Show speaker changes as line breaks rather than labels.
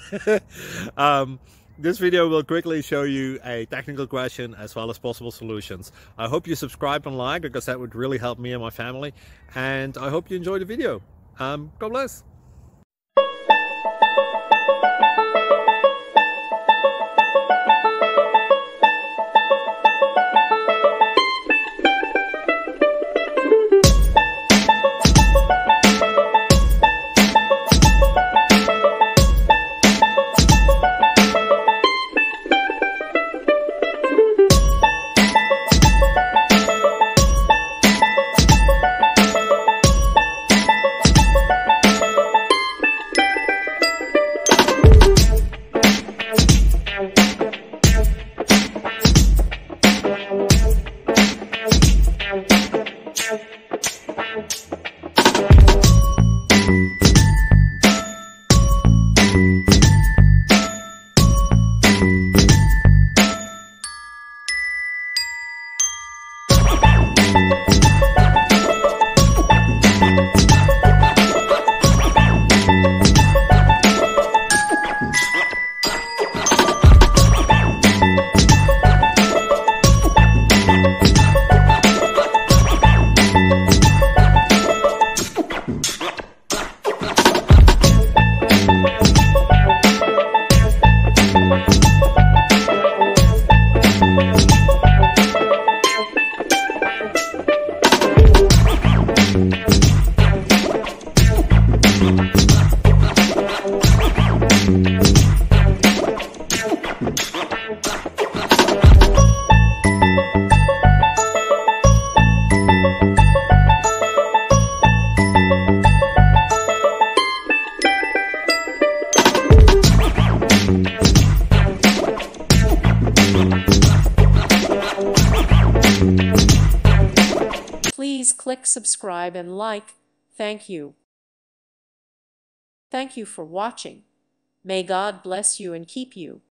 This video will quickly show you a technical question as well as possible solutions. I hope you subscribe and like, because that would really help me and my family. And I hope you enjoy the video. God bless.
Please click subscribe and like. Thank you. Thank you for watching. May God bless you and keep you.